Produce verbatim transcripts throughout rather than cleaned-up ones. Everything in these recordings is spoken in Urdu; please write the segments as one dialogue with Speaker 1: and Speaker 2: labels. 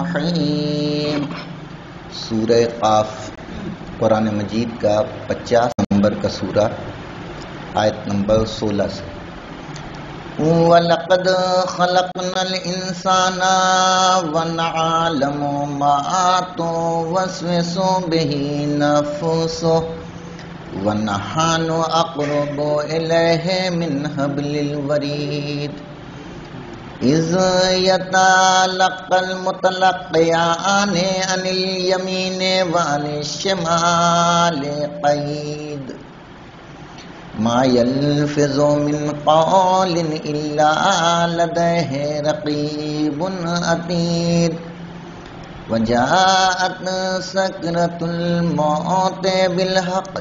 Speaker 1: الرحیم۔ سورہ قاف قرآن مجید کا پچاس نمبر کا سورہ، آیت نمبر سولہ سے۔ وَلَقَدْ خَلَقْنَا الْإِنسَانَ وَنَعْلَمُ مَا تُوَسْوِسُ بِهِ نَفْسُهُ وَنَحْنُ أَقْرَبُ إِلَيْهِ مِنْ حَبْلِ الْوَرِيدِ إِذْ يَتَلَقَّى الْمُتَلَقِّيَانِ عَنِ الْيَمِينِ وَعَنِ الشِّمَالِ قَعِيدٌ ما يلفظ من قول إلا لديه رقيب عتيد وجاءت سكرة الموت بالحق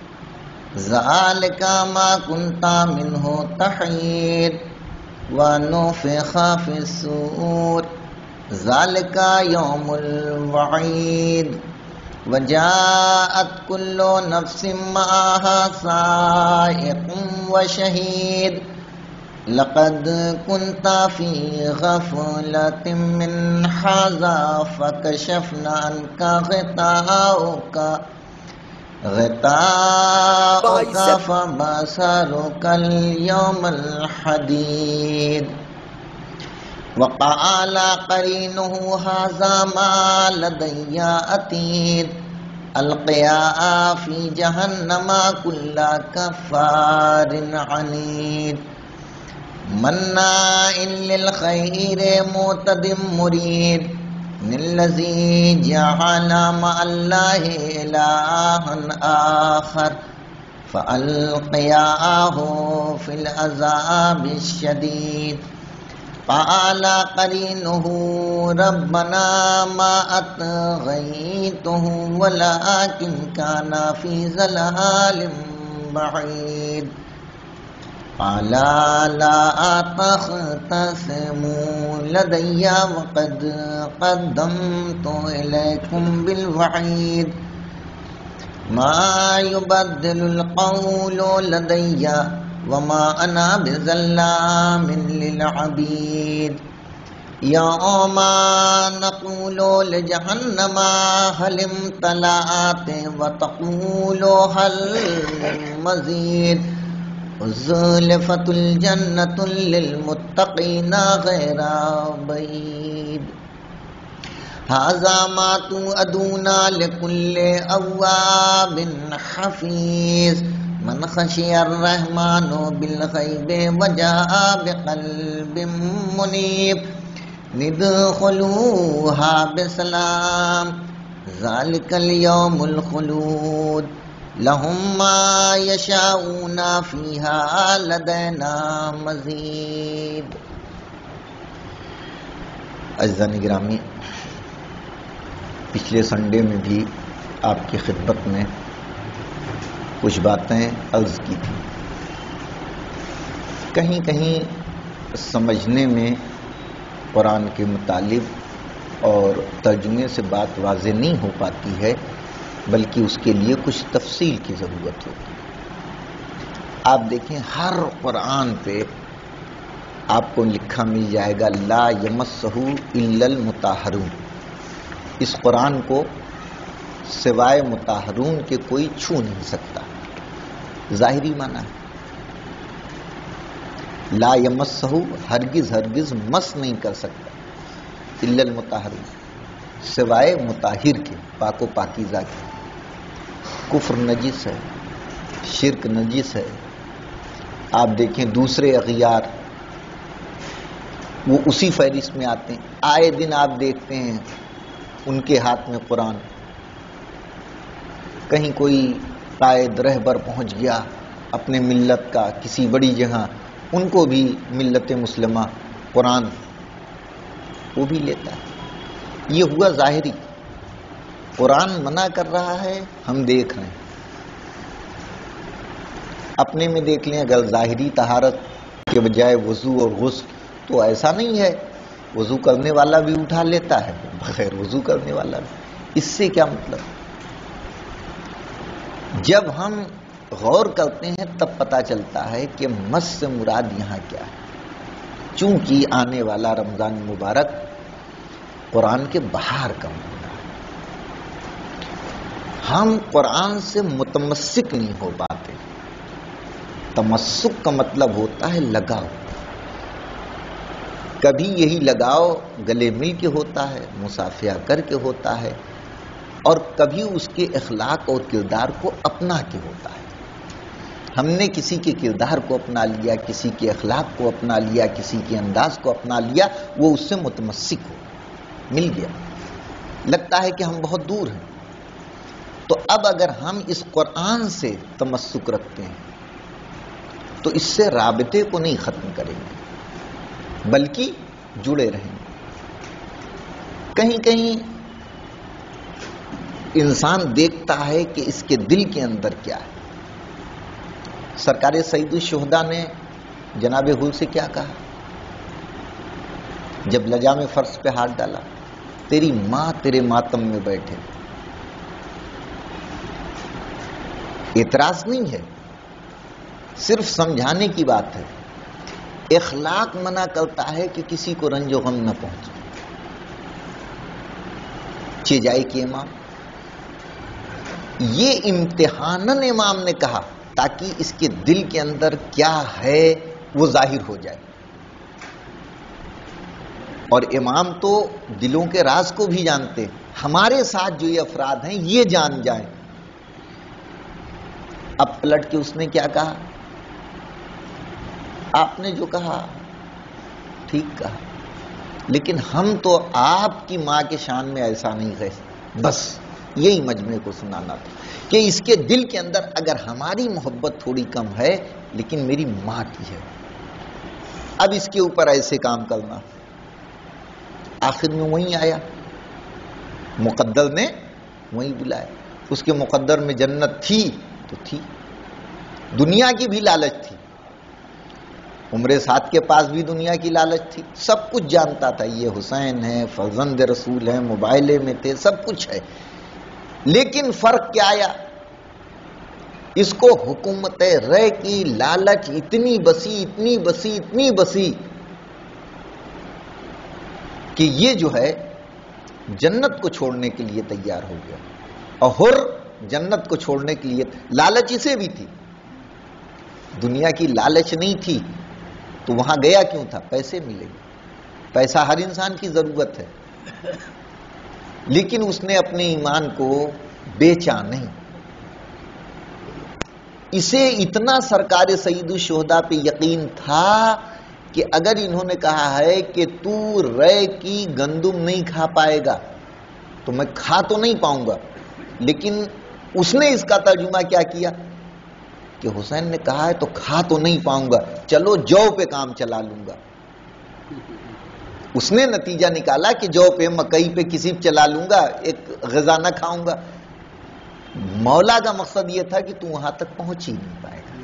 Speaker 1: ذلك ما كنت منه تحيد ونفخ في الصور ذلك يوم الوعيد وجاءت كل نفس معها سائق وشهيد لقد كنت في غفلة من هذا فكشفنا عنك غطاءك غطاءك فبصرك اليوم الحديد وقال قرينه هذا ما لدي عتيد القيا في جهنم كل كفار عنيد مناع للخير معتد مريد الذي جعل مع الله إلها آخر فألقياه في العذاب الشديد قال قرينه ربنا ما أطغيته ولكن كان في ضلال بعيد قال لا تختصموا لدي وقد قدمت إليكم بالوعيد ما يبدل القول لدي وما أنا بظلام للعبيد يوم نقول لجهنم هل امتلأت وتقول هل من مزيد أزلفت الجنة للمتقين غير بعيد هذا ما توعدون لكل أواب حفيظ من خشي الرحمن بالغيب وجاء بقلب منيب ادخلوها بسلام ذلك اليوم الخلود لهم ما يشاءون فيها لدينا مزيد۔ عزیزان گرامی، پچھلے سنڈے میں بھی آپ کی خدمت میں کچھ باتیں عرض کی تھی۔ کہیں کہیں سمجھنے میں قرآن کے مطالب اور ترجمے سے بات واضح نہیں ہو پاتی ہے، بلکہ اس کے لیے کچھ تفصیل کی ضرورت ہوتی ہے۔ آپ دیکھیں ہر قرآن پہ آپ کو لکھا مل جائے گا لا یمسہ الا المطہرون، اس قرآن کو سوائے مطہرون کے کوئی چھو نہیں سکتا۔ ظاہری معنی ہے لا یمسہ، ہرگز ہرگز مس نہیں کر سکتا، الا المطہرون، سوائے مطہر کے، پاک و پاکیزہ کے۔ کفر نجس ہے، شرک نجس ہے۔ آپ دیکھیں دوسرے اغیار وہ اسی فہرست میں آتے ہیں، آئے دن آپ دیکھتے ہیں ان کے ہاتھ میں قرآن، کہیں کوئی قائد رہبر پہنچ گیا اپنے ملت کا کسی بڑی جگہ، ان کو بھی ملت مسلمہ قرآن وہ بھی لیتا ہے۔ یہ ہوا ظاہری، قرآن منع کر رہا ہے، ہم دیکھ رہے ہیں، اپنے میں دیکھ لیں۔ اگر ظاہری طہارت کے بجائے وضو اور غسل، تو ایسا نہیں ہے، وضو کرنے والا بھی اٹھا لیتا ہے، بغیر وضو کرنے والا بھی۔ اس سے کیا مطلب؟ جب ہم غور کرتے ہیں تب پتہ چلتا ہے کہ مس سے مراد یہاں کیا ہے۔ چونکہ آنے والا رمضان مبارک قرآن کے باہر کم ہونا ہے. ہم قرآن سے متمسک نہیں ہو پاتے. تمسک کا مطلب ہوتا ہے لگاؤ. کبھی یہی لگاؤ گلے مل کے ہوتا ہے، مصافحہ کر کے ہوتا ہے، اور کبھی اس کے اخلاق اور کردار کو اپنا کے ہوتا ہے. ہم نے کسی کے کردار کو اپنا لیا، کسی کے اخلاق کو اپنا لیا، کسی کے انداز کو اپنا لیا، وہ اس سے متمسک ہو، مل گیا، لگتا ہے کہ ہم بہت دور ہیں. تو اب اگر ہم اس قرآن سے تمسک رکھتے ہیں تو اس سے رابطے کو نہیں ختم کریں گے بلکہ جڑے رہیں گے. کہیں کہیں انسان دیکھتا ہے کہ اس کے دل کے اندر کیا ہے. سرکار سید الشہداء نے جناب حور سے کیا کہا جب لجام فرش پہ ہاتھ ڈالا؟ تیری ماں تیرے ماتم میں بیٹھے. اعتراض نہیں ہے، صرف سمجھانے کی بات ہے. اخلاق منع کرتا ہے کہ کسی کو رنج و غم نہ پہنچے. چیجائی کے امام، یہ امتحاناً امام نے کہا تاکہ اس کے دل کے اندر کیا ہے وہ ظاہر ہو جائے. اور امام تو دلوں کے راز کو بھی جانتے. ہمارے ساتھ جو یہ افراد ہیں یہ جان جائیں. اب پلٹ کے اس نے کیا کہا؟ آپ نے جو کہا ٹھیک کہا، لیکن ہم تو آپ کی ماں کے شان میں ایسا نہیں ہے. بس یہی مجمع کو سنانا تھا کہ اس کے دل کے اندر اگر ہماری محبت تھوڑی کم ہے لیکن میری ماں کی ہے. اب اس کے اوپر ایسے کام کرنا. آخر میں وہیں آیا، مقدر نے وہیں بلایا. اس کے مقدر میں جنت تھی تو تھی، دنیا کی بھی لالچ تھی. عمر سعد کے پاس بھی دنیا کی لالچ تھی. سب کچھ جانتا تھا، یہ حسین ہے، فرزند رسول ہے، موبائلے میں تھے، سب کچھ ہے. لیکن فرق کیا آیا؟ اس کو حکومت رے کی لالچ اتنی بسی اتنی بسی اتنی بسی کہ یہ جو ہے جنت کو چھوڑنے کے لیے تیار ہو گیا. اور حر جنت کو چھوڑنے کے لیے، لالچ اسے بھی تھی، دنیا کی لالچ نہیں تھی تو وہاں گیا کیوں تھا؟ پیسے ملے. پیسہ ہر انسان کی ضرورت ہے، لیکن اس نے اپنے ایمان کو بیچا نہیں. اسے اتنا سرکار سید الشہداء پہ یقین تھا کہ اگر انہوں نے کہا ہے کہ تو رے کی گندم نہیں کھا پائے گا تو میں کھا تو نہیں پاؤں گا. لیکن اس نے اس کا ترجمہ کیا کیا کہ حسین نے کہا ہے تو کھا تو نہیں پاؤں گا، چلو جو پہ کام چلا لوں گا. اس نے نتیجہ نکالا کہ جو پہ مکئی پہ کسی پہ چلا لوں گا، ایک غذا نہ کھاؤں گا. مولا کا مقصد یہ تھا کہ تو وہاں تک پہنچ ہی نہیں پائے گا.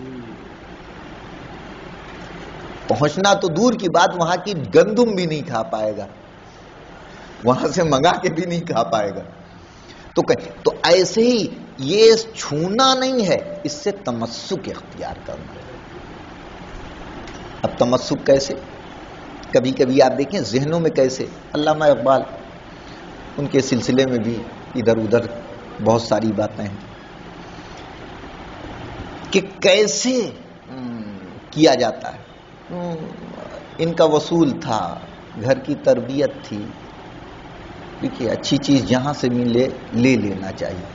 Speaker 1: پہنچنا تو دور کی بات، وہاں کی گندم بھی نہیں کھا پائے گا، وہاں سے منگا کے بھی نہیں کھا پائے گا. تو تو ایسے ہی یہ چھونا نہیں ہے، اس سے تمسک اختیار کرنا. اب تمسک کیسے؟ کبھی کبھی آپ دیکھیں ذہنوں میں کیسے. علامہ اقبال، ان کے سلسلے میں بھی ادھر ادھر بہت ساری باتیں ہیں کہ کیسے کیا جاتا ہے. ان کا وصول تھا، گھر کی تربیت تھی. دیکھیے اچھی چیز جہاں سے ملے لے لینا چاہیے.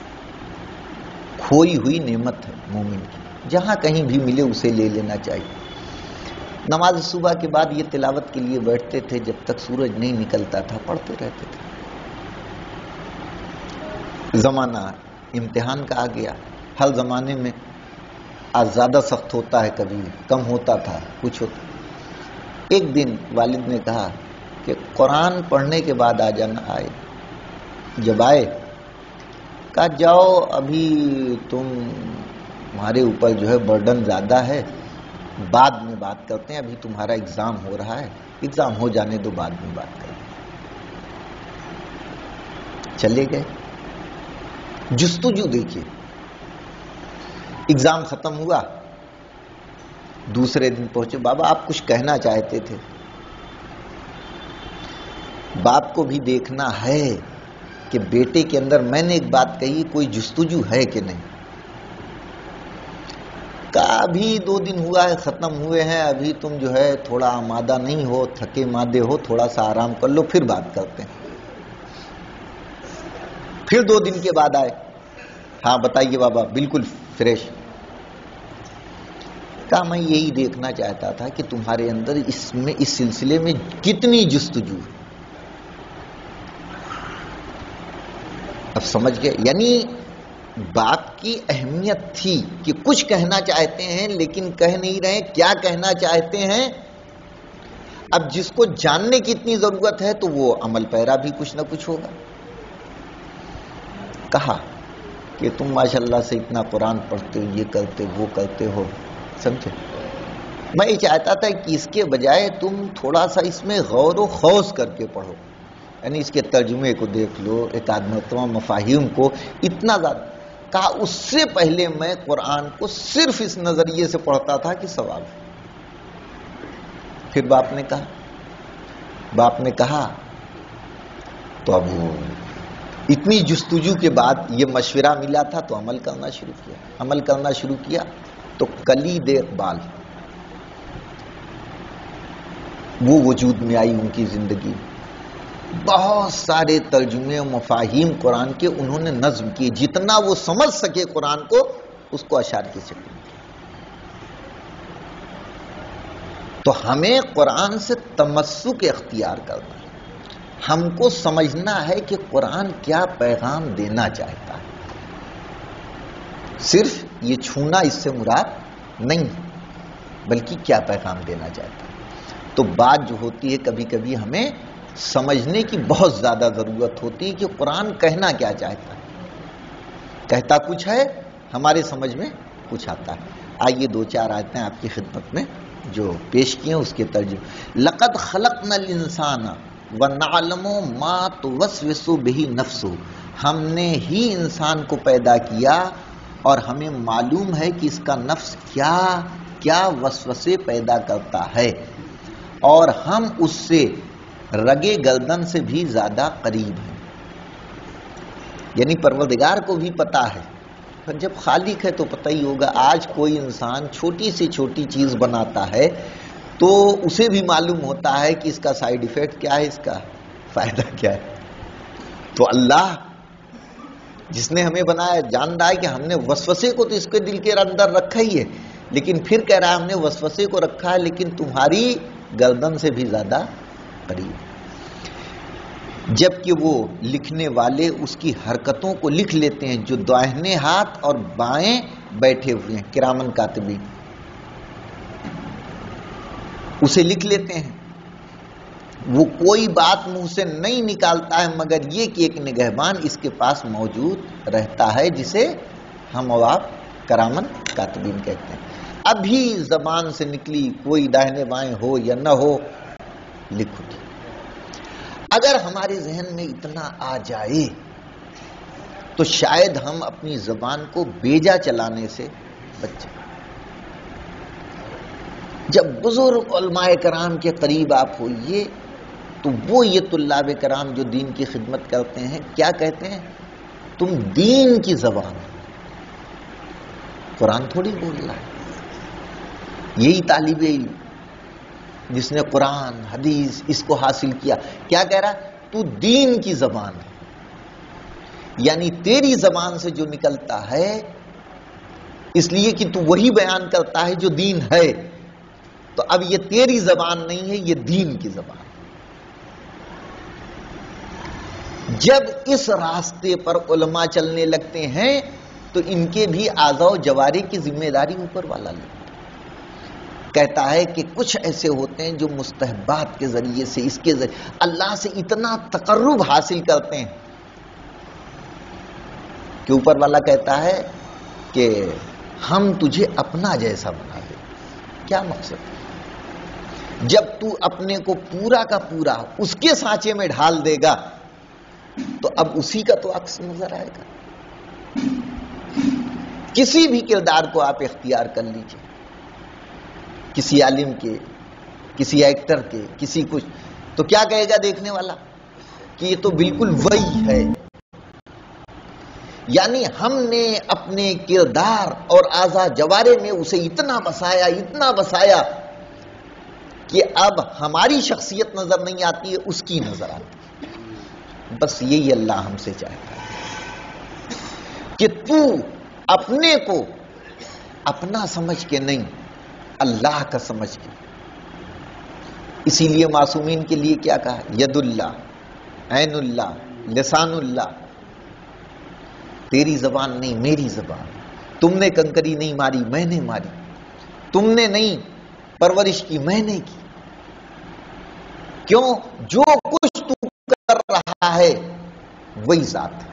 Speaker 1: کھوئی ہوئی نعمت ہے مومن کی، جہاں کہیں بھی ملے اسے لے لینا چاہیے. نماز صبح کے بعد یہ تلاوت کے لیے بیٹھتے تھے، جب تک سورج نہیں نکلتا تھا پڑھتے رہتے تھے. زمانہ امتحان کا آ گیا. ہر زمانے میں آج زیادہ سخت ہوتا ہے، کبھی کم ہوتا تھا، کچھ ہوتا. ایک دن والد نے کہا کہ قرآن پڑھنے کے بعد آ جانا. آئے. جب آئے کہا جاؤ، ابھی تم تمہارے اوپر جو ہے برڈن زیادہ ہے، بعد میں بات کرتے ہیں، ابھی تمہارا اگزام ہو رہا ہے، اگزام ہو جانے دو، بعد میں بات کریں. چلے گئے. جستجو دیکھیے، اگزام ختم ہوا، دوسرے دن پہنچے. بابا آپ کچھ کہنا چاہتے تھے. باپ کو بھی دیکھنا ہے کہ بیٹے کے اندر، میں نے ایک بات کہی، کوئی جستجو ہے کہ نہیں. کہا ابھی دو دن ہوا ہے، ختم ہوئے ہیں، ابھی تم جو ہے تھوڑا آمادہ نہیں ہو، تھکے مادے ہو، تھوڑا سا آرام کر لو، پھر بات کرتے ہیں. پھر دو دن کے بعد آئے. ہاں بتائیے بابا، بالکل فریش. کہا میں یہی دیکھنا چاہتا تھا کہ تمہارے اندر اس میں اس سلسلے میں کتنی جستجو ہے. اب سمجھ گئے؟ یعنی باپ کی اہمیت تھی کہ کچھ کہنا چاہتے ہیں لیکن کہہ نہیں رہے. کیا کہنا چاہتے ہیں؟ اب جس کو جاننے کی اتنی ضرورت ہے تو وہ عمل پیرا بھی کچھ نہ کچھ ہوگا. کہا کہ تم ماشاءاللہ سے اتنا قرآن پڑھتے ہو، یہ کرتے وہ کرتے ہو، سمجھے؟ میں یہ چاہتا تھا کہ اس کے بجائے تم تھوڑا سا اس میں غور و خوض کر کے پڑھو، یعنی اس کے ترجمے کو دیکھ لو، ایک آدمتوں مفاہیم کو اتنا زیادہ. کہا اس سے پہلے میں قرآن کو صرف اس نظریے سے پڑھتا تھا کہ ثواب. پھر باپ نے کہا باپ نے کہا تو اب اتنی جستجو کے بعد یہ مشورہ ملا تھا تو عمل کرنا شروع کیا. عمل کرنا شروع کیا تو کلید اقبال وہ وجود میں آئی ان کی زندگی. بہت سارے ترجمے و مفاہیم قرآن کے انہوں نے نظم کیے، جتنا وہ سمجھ سکے قرآن کو اس کو اشعار کی شکل میں. تو ہمیں قرآن سے تمسک اختیار کرنا ہے. ہم کو سمجھنا ہے کہ قرآن کیا پیغام دینا چاہتا ہے. صرف یہ چھونا اس سے مراد نہیں، بلکہ کیا پیغام دینا چاہتا ہے. تو بات جو ہوتی ہے کبھی کبھی ہمیں سمجھنے کی بہت زیادہ ضرورت ہوتی ہے کہ قرآن کہنا کیا چاہتا ہے. کہتا کچھ ہے، ہمارے سمجھ میں کچھ آتا ہے. آئیے دو چار آیتیں آپ کی خدمت میں جو پیش کیے ہیں اس کے ترجمے. لقد خلقنا الانسان ونعلم ما توسوس به نفسه، ہم نے ہی انسان کو پیدا کیا اور ہمیں معلوم ہے کہ اس کا نفس کیا کیا وسوسے پیدا کرتا ہے، اور ہم اس سے رگے گردن سے بھی زیادہ قریب ہیں. یعنی پروردگار کو بھی پتا ہے، پر جب خالق ہے تو پتہ ہی ہوگا. آج کوئی انسان چھوٹی سے چھوٹی چیز بناتا ہے تو اسے بھی معلوم ہوتا ہے کہ اس کا سائیڈ ایفیکٹ کیا ہے، اس کا فائدہ کیا ہے. تو اللہ جس نے ہمیں بنایا جان رہا ہے کہ ہم نے وسوسے کو تو اس کے دل کے اندر رکھا ہی ہے، لیکن پھر کہہ رہا ہے ہم نے وسوسے کو رکھا ہے لیکن تمہاری گردن سے بھی زیادہ قریب. جبکہ وہ لکھنے والے اس کی حرکتوں کو لکھ لیتے ہیں جو دائیں ہاتھ اور بائیں بیٹھے ہوئے ہیں، کرامن کاتبین اسے لکھ لیتے ہیں. وہ کوئی بات منہ سے نہیں نکالتا ہے مگر یہ کہ ایک نگہبان اس کے پاس موجود رہتا ہے جسے ہم اور آپ کرامن کاتبین کہتے ہیں. ابھی زبان سے نکلی کوئی داہنے بائیں ہو یا نہ ہو لکھ اٹھی. اگر ہمارے ذہن میں اتنا آ جائے تو شاید ہم اپنی زبان کو بیجا چلانے سے بچ جائیں. جب بزرگ علماء کرام کے قریب آپ ہوئیے تو وہ یہ طلاب کرام جو دین کی خدمت کرتے ہیں کیا کہتے ہیں؟ تم دین کی زبان، قرآن تھوڑی بول رہا ہے. یہی طالب علم جس نے قرآن حدیث اس کو حاصل کیا کیا کہہ رہا؟ تو دین کی زبان ہے. یعنی تیری زبان سے جو نکلتا ہے اس لیے کہ تو وہی بیان کرتا ہے جو دین ہے، تو اب یہ تیری زبان نہیں ہے، یہ دین کی زبان. جب اس راستے پر علماء چلنے لگتے ہیں تو ان کے بھی اعضاء و جوارح کی ذمہ داری اوپر والا لیتا ہے. کہتا ہے کہ کچھ ایسے ہوتے ہیں جو مستحبات کے ذریعے سے اس کے ذریعے اللہ سے اتنا تقرب حاصل کرتے ہیں کہ اوپر والا کہتا ہے کہ ہم تجھے اپنا جیسا بنا دیں. کیا مقصد ہے؟ جب تو اپنے کو پورا کا پورا اس کے سانچے میں ڈھال دے گا تو اب اسی کا تو عکس نظر آئے گا. کسی بھی کردار کو آپ اختیار کر لیجئے، کسی عالم کے، کسی ایکٹر کے، کسی کچھ، تو کیا کہے گا دیکھنے والا؟ کہ یہ تو بالکل وہی ہے. یعنی ہم نے اپنے کردار اور اعضا جوارے میں اسے اتنا بسایا اتنا بسایا کہ اب ہماری شخصیت نظر نہیں آتی ہے، اس کی نظر آتی ہے. بس یہی اللہ ہم سے چاہتا ہے کہ تو اپنے کو اپنا سمجھ کے نہیں، اللہ کا سمجھ کے. اسی لیے معصومین کے لیے کیا کہا؟ ید اللہ، عین اللہ، لسان اللہ. تیری زبان نہیں، میری زبان. تم نے کنکری نہیں ماری، میں نے ماری. تم نے نہیں پرورش کی، میں نے کی. کیوں؟ جو کچھ تو کر رہا ہے وہی ذات ہے.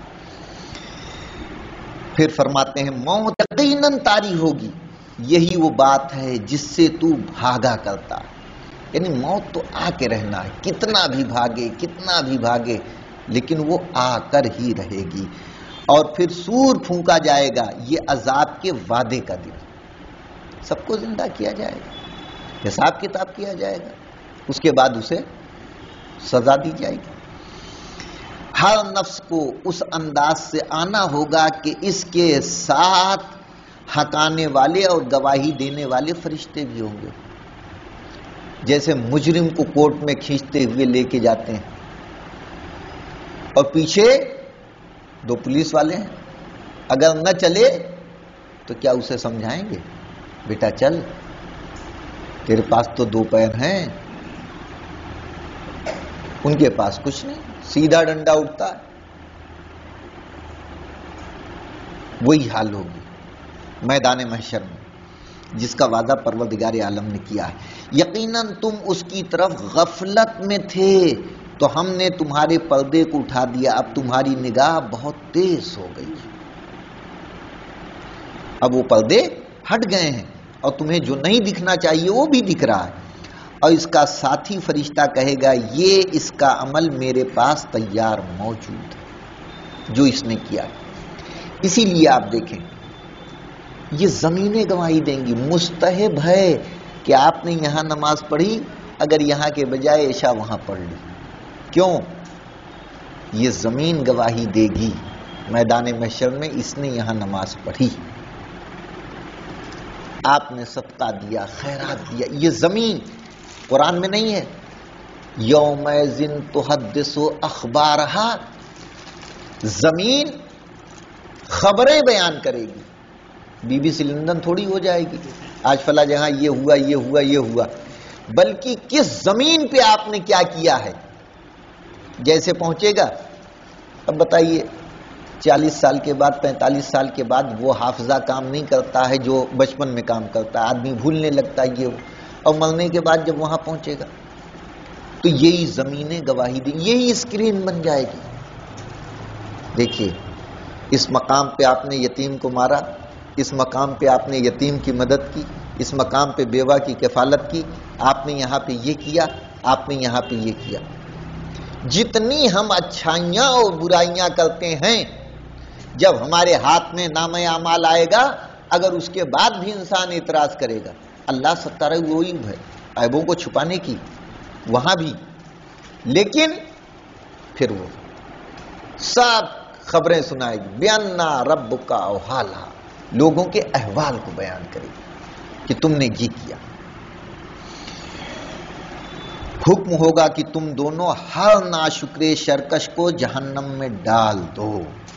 Speaker 1: پھر فرماتے ہیں موت یقیناً طاری ہوگی، یہی وہ بات ہے جس سے تو بھاگا کرتا. یعنی موت تو آ کے رہنا ہے، کتنا بھی بھاگے کتنا بھی بھاگے لیکن وہ آ کر ہی رہے گی. اور پھر سور پھونکا جائے گا، یہ عذاب کے وعدے کا دن. سب کو زندہ کیا جائے گا، حساب کتاب کیا جائے گا، اس کے بعد اسے سزا دی جائے گی. ہر نفس کو اس انداز سے آنا ہوگا کہ اس کے ساتھ حقانے والے اور گواہی دینے والے فرشتے بھی ہوں گے. جیسے مجرم کو کورٹ میں کھینچتے ہوئے لے کے جاتے ہیں اور پیچھے دو پولیس والے ہیں، اگر نہ چلے تو کیا اسے سمجھائیں گے؟ بیٹا چل، تیرے پاس تو دو پیر ہیں. ان کے پاس کچھ نہیں، سیدھا ڈنڈا اٹھتا ہے. وہی حال ہوگی میدان محشر میں جس کا وعدہ پروردگار عالم نے کیا ہے. یقیناً تم اس کی طرف غفلت میں تھے تو ہم نے تمہارے پردے کو اٹھا دیا، اب تمہاری نگاہ بہت تیز ہو گئی. اب وہ پردے ہٹ گئے ہیں اور تمہیں جو نہیں دکھنا چاہیے وہ بھی دکھ رہا ہے. اور اس کا ساتھی فرشتہ کہے گا یہ اس کا عمل میرے پاس تیار موجود ہے جو اس نے کیا. اسی لیے آپ دیکھیں یہ زمینیں گواہی دیں گی. مستحب ہے کہ آپ نے یہاں نماز پڑھی اگر یہاں کے بجائے عشاء وہاں پڑھ لی. کیوں؟ یہ زمین گواہی دے گی میدان محشر میں اس نے یہاں نماز پڑھی، آپ نے صدقہ دیا، خیرات دیا. یہ زمین قرآن میں نہیں ہے یومئذ تحدث اخبارہا، زمین خبریں بیان کرے گی. بی بی سی لندن تھوڑی ہو جائے گی آج فلاں جہاں یہ ہوا یہ ہوا یہ ہوا، بلکہ کس زمین پہ آپ نے کیا کیا ہے جیسے پہنچے گا. اب بتائیے چالیس سال کے بعد پینتالیس سال کے بعد وہ حافظہ کام نہیں کرتا ہے جو بچپن میں کام کرتا ہے، آدمی بھولنے لگتا ہے یہ. اور مرنے کے بعد جب وہاں پہنچے گا تو یہی زمینیں گواہی دیں، یہی اسکرین بن جائے گی. دیکھیے اس مقام پہ آپ نے یتیم کو مارا، اس مقام پہ آپ نے یتیم کی مدد کی، اس مقام پہ بیوہ کی کفالت کی، آپ نے یہاں پہ یہ کیا، آپ نے یہاں پہ یہ کیا. جتنی ہم اچھائیاں اور برائیاں کرتے ہیں جب ہمارے ہاتھ میں نامہ اعمال آئے گا اگر اس کے بعد بھی انسان اعتراض کرے گا، اللہ ستارہ وہی ہے عیبوں کو چھپانے کی وہاں بھی، لیکن پھر وہ سب خبریں سنائے گی. بیانا رب کا اوحالہ، لوگوں کے احوال کو بیان کرے گی کہ تم نے یہ کیا. حکم ہوگا کہ تم دونوں ہر ناشکرے شرکش کو جہنم میں ڈال دو.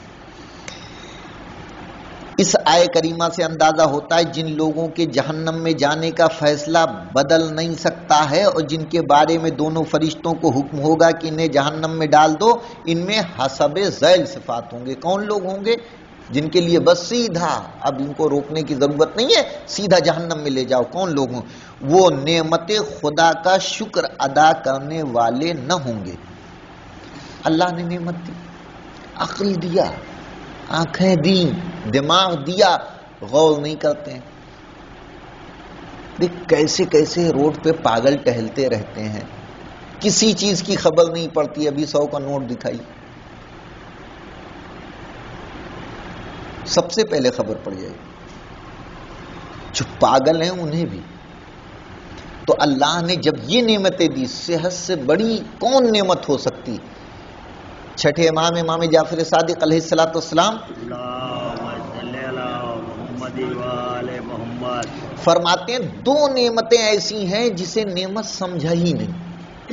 Speaker 1: اس آیے کریمہ سے اندازہ ہوتا ہے جن لوگوں کے جہنم میں جانے کا فیصلہ بدل نہیں سکتا ہے اور جن کے بارے میں دونوں فرشتوں کو حکم ہوگا کہ انہیں جہنم میں ڈال دو، ان میں حسب ذیل صفات ہوں گے. کون لوگ ہوں گے؟ جن کے لیے بس سیدھا اب ان کو روکنے کی ضرورت نہیں ہے، سیدھا جہنم میں لے جاؤ. کون لوگ ہوں؟ وہ نعمت خدا کا شکر ادا کرنے والے نہ ہوں گے. اللہ نے نعمت دی، عقل دیا، آنکھیں دی، دماغ دیا، غور نہیں کرتے ہیں. دیکھ کیسے کیسے روڈ پہ پاگل ٹہلتے رہتے ہیں، کسی چیز کی خبر نہیں پڑتی. ابھی سو کا نوٹ دکھائی، سب سے پہلے خبر پڑ جائے گی. جو پاگل ہیں انہیں بھی. تو اللہ نے جب یہ نعمتیں دی، صحت سے بڑی کون نعمت ہو سکتی؟ چھٹے امام امام جعفر صادق علیہ الصلوۃ والسلام فرماتے ہیں دو نعمتیں ایسی ہیں جسے نعمت سمجھا ہی نہیں.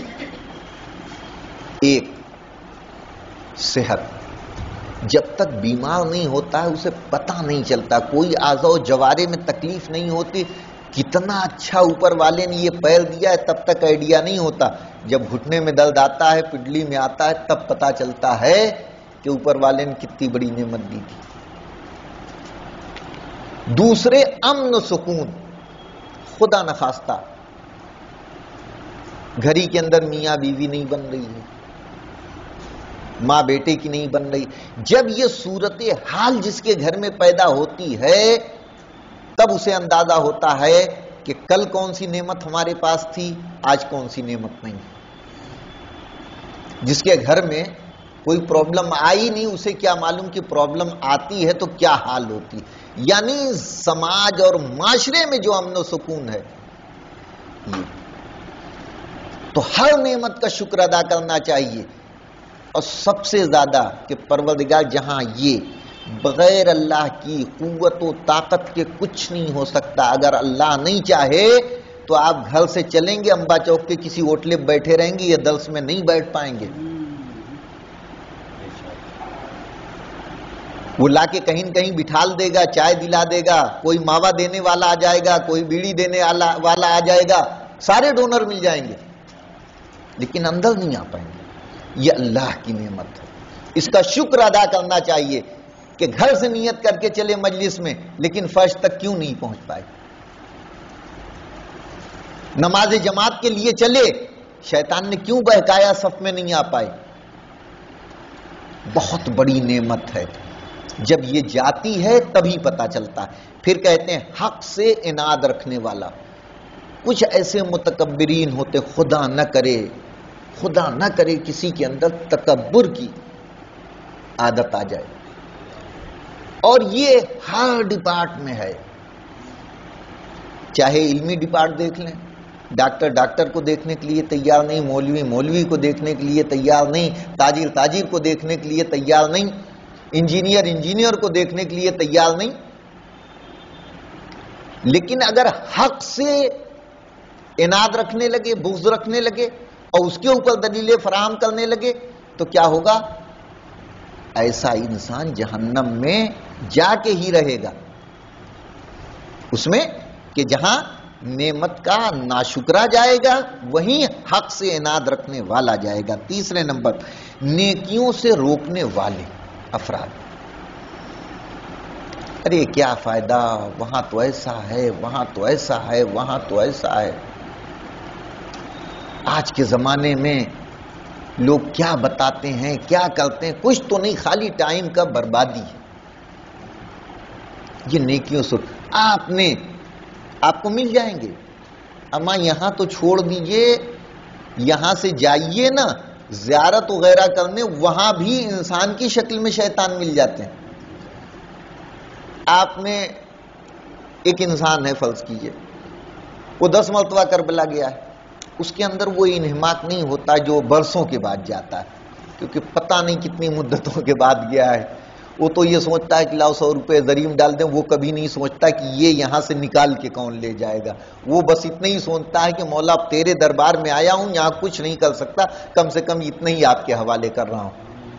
Speaker 1: ایک صحت، جب تک بیمار نہیں ہوتا ہے اسے پتہ نہیں چلتا، کوئی اعضاء و جوارے میں تکلیف نہیں ہوتی، کتنا اچھا اوپر والے نے یہ پیر دیا ہے تب تک آئیڈیا نہیں ہوتا. جب گھٹنے میں درد آتا ہے، پڈلی میں آتا ہے، تب پتہ چلتا ہے کہ اوپر والے نے کتنی بڑی نعمت دی تھی. دوسرے امن و سکون. خدا نخواستہ گھری کے اندر میاں بیوی نہیں بن رہی ہے، ماں بیٹے کی نہیں بن رہی، جب یہ صورت حال جس کے گھر میں پیدا ہوتی ہے تب اسے اندازہ ہوتا ہے کہ کل کون سی نعمت ہمارے پاس تھی، آج کون سی نعمت نہیں. جس کے گھر میں کوئی پرابلم آئی نہیں اسے کیا معلوم کہ پرابلم آتی ہے تو کیا حال ہوتی. یعنی سماج اور معاشرے میں جو امن و سکون ہے یہ تو ہر نعمت کا شکر ادا کرنا چاہیے. اور سب سے زیادہ کہ پروردگار جہاں یہ بغیر اللہ کی قوت و طاقت کے کچھ نہیں ہو سکتا، اگر اللہ نہیں چاہے تو آپ گھر سے چلیں گے امبا چوک کے کسی ہوٹل پہ بیٹھے رہیں گے، یہ درس میں نہیں بیٹھ پائیں گے. وہ لا کے کہیں کہیں بٹھال دے گا، چائے دلا دے گا، کوئی ماوا دینے والا آ جائے گا، کوئی بیڑی دینے والا آ جائے گا، سارے ڈونر مل جائیں گے، لیکن اندر نہیں آ پائیں گے. یہ اللہ کی نعمت ہے، اس کا شکر ادا کرنا چاہیے کہ گھر سے نیت کر کے چلے مجلس میں لیکن فرش تک کیوں نہیں پہنچ پائے. نماز جماعت کے لیے چلے، شیطان نے کیوں بہکایا صف میں نہیں آ پائے. بہت بڑی نعمت ہے، جب یہ جاتی ہے تبھی پتا چلتا ہے. پھر کہتے ہیں حق سے اناد رکھنے والا. کچھ ایسے متکبرین ہوتے، خدا نہ کرے خدا نہ کرے کسی کے اندر تکبر کی عادت آ جائے، اور یہ ہر ڈپارٹ میں ہے. چاہے علمی ڈپارٹ دیکھ لیں، ڈاکٹر ڈاکٹر کو دیکھنے کے لیے تیار نہیں، مولوی مولوی کو دیکھنے کے لیے تیار نہیں، تاجر تاجر کو دیکھنے کے لیے تیار نہیں، انجینئر انجینئر کو دیکھنے کے لیے تیار نہیں. لیکن اگر حق سے اناد رکھنے لگے، بغض رکھنے لگے اور اس کے اوپر دلیلیں فراہم کرنے لگے تو کیا ہوگا؟ ایسا انسان جہنم میں جا کے ہی رہے گا، اس میں کہ جہاں نعمت کا ناشکرا جائے گا وہیں حق سے اناد رکھنے والا جائے گا. تیسرے نمبر نیکیوں سے روکنے والے افراد. ارے کیا فائدہ، وہاں تو ایسا ہے، وہاں تو ایسا ہے، وہاں تو ایسا ہے. آج کے زمانے میں لوگ کیا بتاتے ہیں، کیا کرتے ہیں، کچھ تو نہیں، خالی ٹائم کا بربادی ہے. یہ نیکیوں سے آپ نے آپ کو مل جائیں گے. اما یہاں تو چھوڑ دیجئے، یہاں سے جائیے نا زیارت وغیرہ کرنے، وہاں بھی انسان کی شکل میں شیطان مل جاتے ہیں. آپ نے ایک انسان ہے فرض کیجئے، وہ دس مرتبہ کربلا گیا ہے، اس کے اندر وہ انہماک نہیں ہوتا جو برسوں کے بعد جاتا ہے، کیونکہ پتہ نہیں کتنی مدتوں کے بعد گیا ہے. وہ تو یہ سوچتا ہے کہ لاؤ سو روپے زریم ڈال دیں، وہ کبھی نہیں سوچتا کہ یہ یہاں سے نکال کے کون لے جائے گا. وہ بس اتنا ہی سوچتا ہے کہ مولا اب تیرے دربار میں آیا ہوں، یہاں کچھ نہیں کر سکتا، کم سے کم اتنا ہی آپ کے حوالے کر رہا ہوں.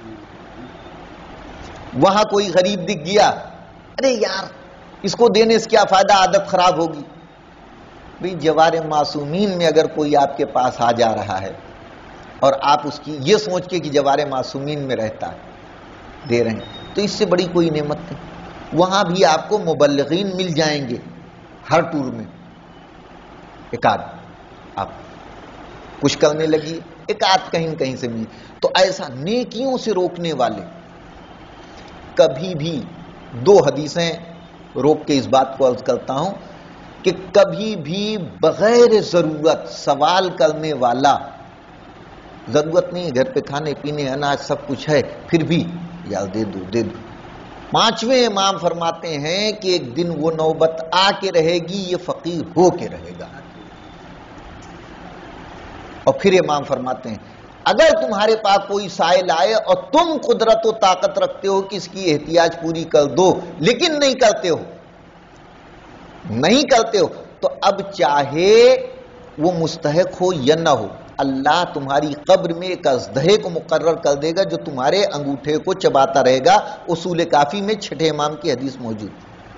Speaker 1: وہاں کوئی غریب دکھ گیا، ارے یار اس کو دینے سے کیا فائدہ، عادت خراب ہوگی. بھئی جوار معصومین میں اگر کوئی آپ کے پاس آ جا رہا ہے اور آپ اس کی یہ سوچ کے کہ جوار معصومین میں رہتا ہے دے رہے ہیں تو اس سے بڑی کوئی نعمت نہیں. وہاں بھی آپ کو مبلغین مل جائیں گے، ہر ٹور میں ایک آدھ آپ کچھ کرنے لگی، ایک آدھ کہیں کہیں سے ملی. تو ایسا نیکیوں سے روکنے والے. کبھی بھی دو حدیثیں روک کے اس بات کو عرض کرتا ہوں کہ کبھی بھی بغیر ضرورت سوال کرنے والا، ضرورت نہیں ہے گھر پہ کھانے پینے اناج سب کچھ ہے پھر بھی یار دے دو دے دو. پانچویں امام فرماتے ہیں کہ ایک دن وہ نوبت آ کے رہے گی، یہ فقیر ہو کے رہے گا. اور پھر امام فرماتے ہیں اگر تمہارے پاس کوئی سائل آئے اور تم قدرت و طاقت رکھتے ہو کہ اس کی احتیاج پوری کر دو لیکن نہیں کرتے ہو نہیں کرتے ہو تو اب چاہے وہ مستحق ہو یا نہ ہو، اللہ تمہاری قبر میں ایک اژدہے کو مقرر کر دے گا جو تمہارے انگوٹھے کو چباتا رہے گا۔ اصول کافی میں چھٹے امام کی حدیث موجود۔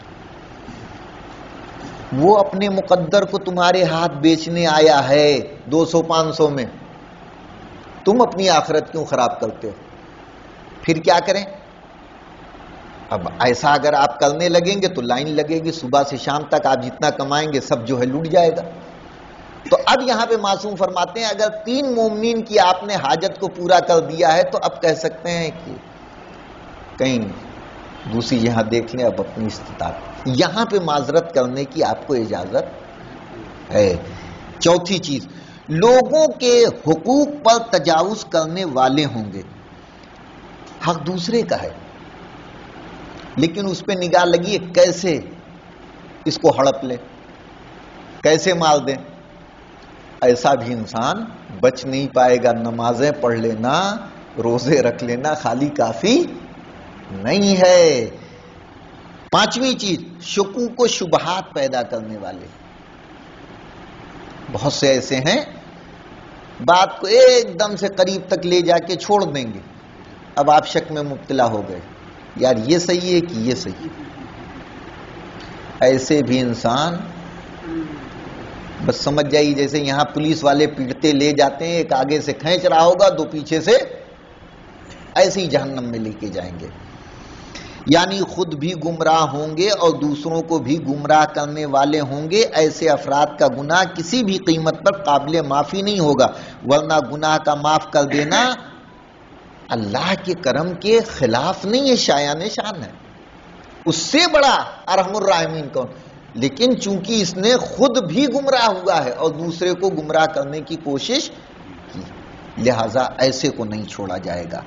Speaker 1: وہ اپنے مقدر کو تمہارے ہاتھ بیچنے آیا ہے دو سو پانچ سو میں، تم اپنی آخرت کیوں خراب کرتے ہو؟ پھر کیا کریں؟ اب ایسا اگر آپ کرنے لگیں گے تو لائن لگے گی، صبح سے شام تک آپ جتنا کمائیں گے سب جو ہے لوٹ جائے گا۔ تو اب یہاں پہ معصوم فرماتے ہیں اگر تین مومنین کی آپ نے حاجت کو پورا کر دیا ہے تو اب کہہ سکتے ہیں کہ کہیں دوسری یہاں دیکھ لیں اب اپنی استطاعت، یہاں پہ معذرت کرنے کی آپ کو اجازت ہے۔ چوتھی چیز، لوگوں کے حقوق پر تجاوز کرنے والے ہوں گے، حق دوسرے کا ہے لیکن اس پہ نگاہ لگی ہے کیسے اس کو ہڑپ لیں، کیسے مار دیں، ایسا بھی انسان بچ نہیں پائے گا۔ نمازیں پڑھ لینا، روزے رکھ لینا خالی کافی نہیں ہے۔ پانچویں چیز، شکوک و شبہات پیدا کرنے والے بہت سے ایسے ہیں، بات کو ایک دم سے قریب تک لے جا کے چھوڑ دیں گے، اب آپ شک میں مبتلا ہو گئے، یار یہ صحیح ہے کہ یہ صحیح ہے۔ ایسے بھی انسان بس سمجھ جائیے جیسے یہاں پولیس والے پیٹتے لے جاتے ہیں، ایک آگے سے کھینچ رہا ہوگا دو پیچھے سے، ایسے ہی جہنم میں لے کے جائیں گے۔ یعنی خود بھی گمراہ ہوں گے اور دوسروں کو بھی گمراہ کرنے والے ہوں گے۔ ایسے افراد کا گناہ کسی بھی قیمت پر قابل معافی نہیں ہوگا، ورنہ گناہ کا معاف کر دینا اللہ کے کرم کے خلاف نہیں ہے، شایان شان ہے۔ اس سے بڑا ارحم الراحمین کون؟ لیکن چونکہ اس نے خود بھی گمراہ ہوا ہے اور دوسرے کو گمراہ کرنے کی کوشش کی، لہذا ایسے کو نہیں چھوڑا جائے گا۔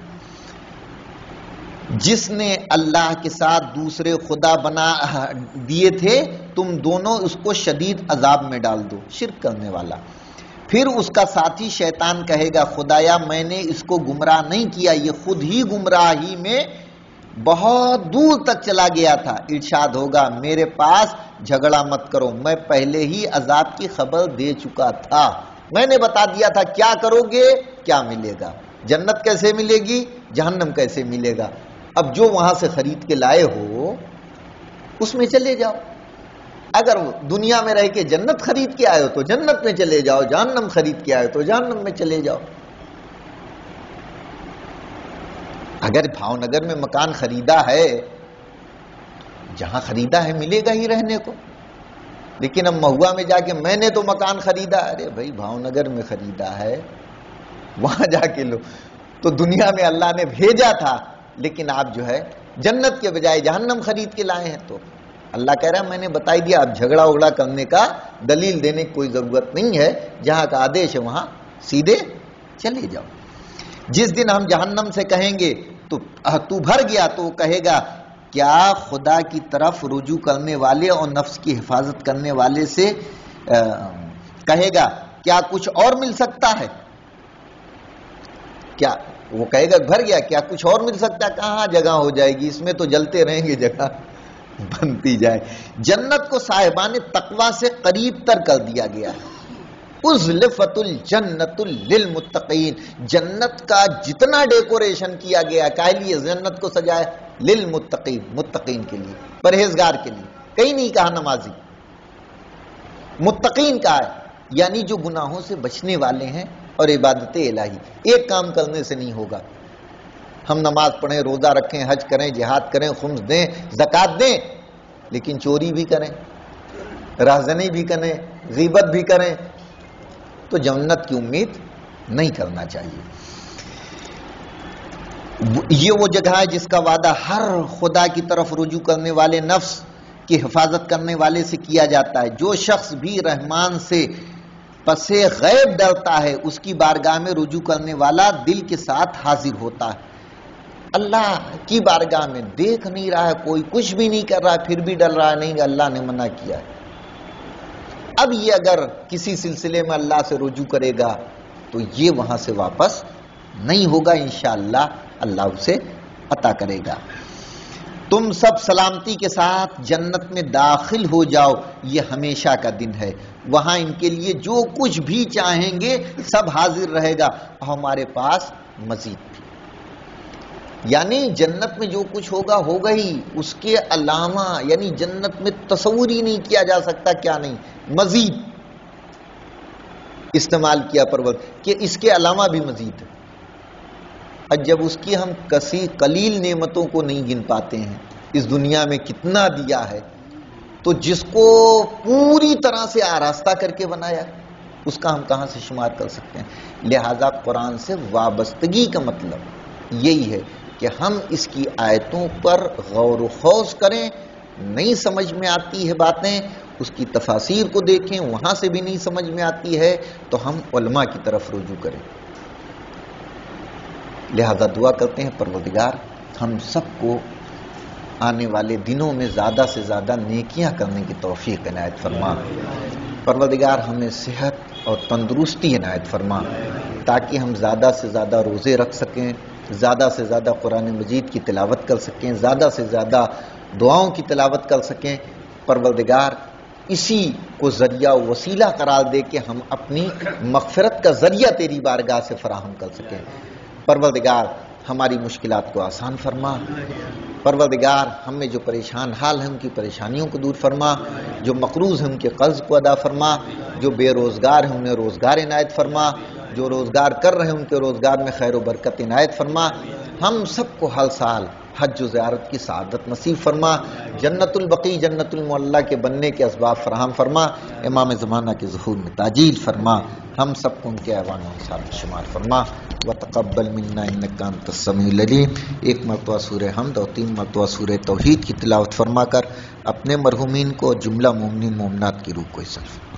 Speaker 1: جس نے اللہ کے ساتھ دوسرے خدا بنا دیے تھے تم دونوں اس کو شدید عذاب میں ڈال دو، شرک کرنے والا۔ پھر اس کا ساتھی شیطان کہے گا خدایا میں نے اس کو گمراہ نہیں کیا، یہ خود ہی گمراہی میں بہت دور تک چلا گیا تھا۔ ارشاد ہوگا میرے پاس جھگڑا مت کرو، میں پہلے ہی عذاب کی خبر دے چکا تھا، میں نے بتا دیا تھا کیا کرو گے کیا ملے گا، جنت کیسے ملے گی، جہنم کیسے ملے گا۔ اب جو وہاں سے خرید کے لائے ہو اس میں چلے جاؤ، اگر دنیا میں رہ کے جنت خرید کے آئے ہو تو جنت میں چلے جاؤ، جہنم خرید کے آئے ہو تو جہنم میں چلے جاؤ۔ اگر بھاونگر میں مکان خریدا ہے، جہاں خریدا ہے ملے گا ہی رہنے کو، لیکن اب مہوا میں جا کے میں نے تو مکان خریدا، ارے بھائی بھاونگر میں خریدا ہے وہاں جا کے لو، تو دنیا میں اللہ نے بھیجا تھا لیکن آپ جو ہے جنت کے بجائے جہنم خرید کے لائے ہیں، تو اللہ کہہ رہا ہے میں نے بتائی دیا، اب جھگڑا اگڑا کرنے کا دلیل دینے کی کوئی ضرورت نہیں ہے، جہاں کا آدیش ہے وہاں سیدھے چلے جاؤ۔ جس دن ہم جہنم سے کہیں گے تو تو بھر گیا، تو وہ کہے گا کیا خدا کی طرف رجوع کرنے والے اور نفس کی حفاظت کرنے والے سے کہے گا کیا کچھ اور مل سکتا ہے، کیا وہ کہے گا بھر گیا کیا کچھ اور مل سکتا ہے، کہاں جگہ ہو جائے گی، اس میں تو جلتے رہیں گے، جگہ بنتی جائے۔ جنت کو صاحبان تقوی سے قریب تر کر دیا گیا ہے۔ ازلفت الجنت للمتقین، جنت کا جتنا ڈیکوریشن کیا گیا، کہہ لیے جنت کو سجایا للمتقین، متقین کے لیے، پرہیزگار کے لیے، کہیں نہیں کہا نمازی، متقین کا ہے، یعنی جو گناہوں سے بچنے والے ہیں اور عبادت الہی ایک کام کرنے سے نہیں ہوگا۔ ہم نماز پڑھیں، روزہ رکھیں، حج کریں، جہاد کریں، خمس دیں، زکوٰۃ دیں، لیکن چوری بھی کریں، رہزنی بھی کریں، غیبت بھی کریں، تو جنت کی امید نہیں کرنا چاہیے۔ یہ وہ جگہ ہے جس کا وعدہ ہر خدا کی طرف رجوع کرنے والے نفس کی حفاظت کرنے والے سے کیا جاتا ہے۔ جو شخص بھی رحمان سے پس غیب ڈرتا ہے اس کی بارگاہ میں رجوع کرنے والا دل کے ساتھ حاضر ہوتا ہے۔ اللہ کی بارگاہ میں دیکھ نہیں رہا ہے، کوئی کچھ بھی نہیں کر رہا ہے، پھر بھی ڈر رہا ہے نہیں اللہ نے منع کیا ہے۔ اب یہ اگر کسی سلسلے میں اللہ سے رجوع کرے گا تو یہ وہاں سے واپس نہیں ہوگا انشاءاللہ اللہ اسے عطا کرے گا۔ تم سب سلامتی کے ساتھ جنت میں داخل ہو جاؤ، یہ ہمیشہ کا دن ہے، وہاں ان کے لیے جو کچھ بھی چاہیں گے سب حاضر رہے گا، ہمارے پاس مزید بھی۔ یعنی جنت میں جو کچھ ہوگا ہوگا ہی، اس کے علاوہ یعنی جنت میں تصور ہی نہیں کیا جا سکتا کیا نہیں، مزید استعمال کیا پرور کہ اس کے علاوہ بھی مزید ہے۔ اور جب اس کی ہم کسی قلیل نعمتوں کو نہیں گن پاتے ہیں، اس دنیا میں کتنا دیا ہے، تو جس کو پوری طرح سے آراستہ کر کے بنایا اس کا ہم کہاں سے شمار کر سکتے ہیں؟ لہذا قرآن سے وابستگی کا مطلب یہی ہے کہ ہم اس کی آیتوں پر غور و خوض کریں، نہیں سمجھ میں آتی ہے باتیں اس کی تفاسیر کو دیکھیں، وہاں سے بھی نہیں سمجھ میں آتی ہے تو ہم علماء کی طرف رجوع کریں۔ لہذا دعا کرتے ہیں پروردگار ہم سب کو آنے والے دنوں میں زیادہ سے زیادہ نیکیاں کرنے کی توفیق عنایت فرما۔ پروردگار ہمیں صحت اور تندرستی عنایت فرما تاکہ ہم زیادہ سے زیادہ روزے رکھ سکیں، زیادہ سے زیادہ قرآن مجید کی تلاوت کر سکیں، زیادہ سے زیادہ دعاؤں کی تلاوت کر سکیں۔ پروردگار اسی کو ذریعہ وسیلہ قرار دے کہ ہم اپنی مغفرت کا ذریعہ تیری بارگاہ سے فراہم کر سکیں۔ پروردگار ہماری مشکلات کو آسان فرما۔ پروردگار ہم میں جو پریشان حال ہیں ان کی پریشانیوں کو دور فرما، جو مقروض ہیں ان کے قرض کو ادا فرما، جو بے روزگار ہیں انہیں روزگار عنایت فرما، جو روزگار کر رہے ہیں ان کے روزگار میں خیر و برکت عنایت فرما۔ ہم سب کو ہر سال حج و زیارت کی سعادت نصیب فرما، جنت البقیع جنت المعلی کے بننے کے اسباب فراہم فرما، امام زمانہ کے ظہور میں تاجیل فرما، ہم سب کو ان کے ایوان و انصار میں شمار فرما۔ وتقبل منا انک انت السمیع العلیم۔ ایک مرتبہ سورہ حمد اور تین مرتبہ سورہ توحید کی تلاوت فرما کر اپنے مرحومین کو اور جملہ مومنین مومنات کی روح کو صرف